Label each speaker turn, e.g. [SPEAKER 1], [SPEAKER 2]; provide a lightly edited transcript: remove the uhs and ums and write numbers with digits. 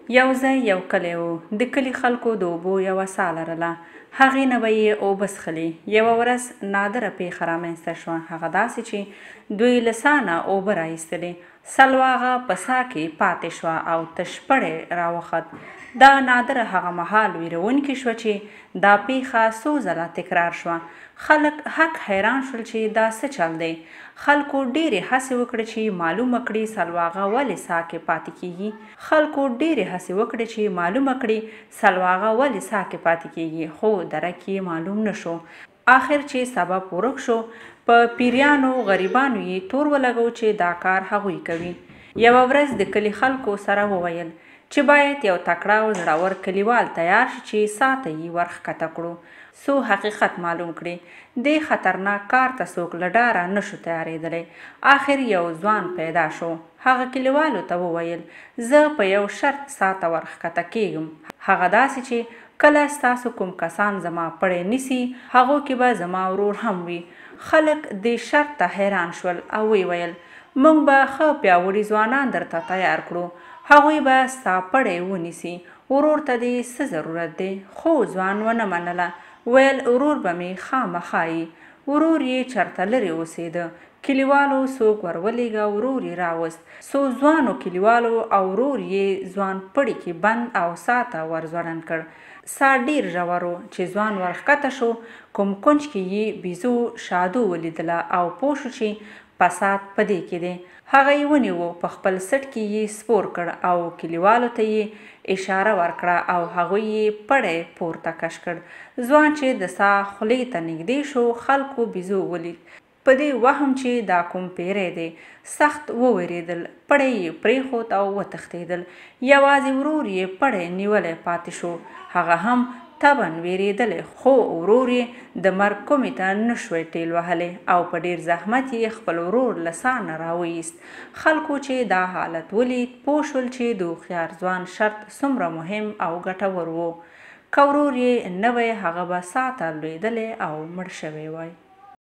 [SPEAKER 1] یو ځای یو کلی و. د کلي خلکو د اوبو یوه څاه لرله. هغې نه به یې اوبه څښلې. یوه ورځ نادره پیښه رامنځته شوه. هغه داسې چې دوی له څاه نه اوبه رایستلې. سلواغه په څاه کې پاتې شوه او تشپړې راوخت. دا نادره هغه مهال ویرونکې شوه چې دا پیښه څو ځله تکرار شوه. خلک حق حیران شول چې دا څه چل دی. خلکو ډېرې هڅې وکړې چې معلومه کړي سلواغه ولې څاه کې پاتې کیږي. خو درک یې معلوم نه شو. آخر چې سبب ورک شو په پیریانو غریبانو یې تور ولګو چې دا کار هغوی کوي. یوه ورځ د کلي خلکو سره وویل چې باید یو تکړه او زړور کلیوال تیار شي چې څاه ته یې ورښکته کړو څو حقیقت معلوم کړي. دې خطرناک کار ته څوک له ډاره نه شو تیارېدلی. آخر یو ځوان پیدا شو. هغه کلیوالو ته وویل زه په یو شرط څاه ته ورښکته کیږم. هغه داسې چې کله ستاسو کوم کسان زما پړی نیسي هغو کې به زما ورور هم وي. خلک دې شرط ته حیران شول او ویې ویل موږ به ښه پیاوړي ځوانان درته تیار کړو. هغوی به ستا پړی ونیسي. ورور ته دې څه ضرورت دی؟ خو ځوان ونه منله. ویل ورور به مې خامخا یي. ورور یې چرته لرې اوسېده. کلیوالو څوک ورولېږه. ورور یې راوست. څو ځوانو کلیوالو او ورور یې ځوان پړي کې بند او څاه ته ورځوړند کړ. څاه ډېر ژور و چې ځوان ورښکته شو. کوم کونج کې یې بیزو شادو ولیدله او پوه شو چې فساد په دې کې دی. هغه یې ونیو. په خپل سټ کې یې سپور کړ او کلیوالو ته یې اشاره ورکړه او هغوی یې پړی پورته کش کړ. ځوان چې د څاه خولې ته نږدې شو خلکو بیزو ولید. په دې وهم چې دا کوم پیری دی سخت وویرېدل. پړی یې پرېښود او وتښتېدل. یوازې ورور یې پړی نیولی پاتې شو. هغه هم طبعا ویرېدلی خو ورور یې د مرګ کومې ته نه شوی ټېل وهلی او په ډېر زحمت یې خپل ورور له څاه نه راوایست. خلکو چې دا حالت ولید پوه شول چې د هوښیار ځوان شرط څومره مهم او ګټور و. که ورور یې نه وی هغه به څاه ته لوېدلی او مړ شوی وای.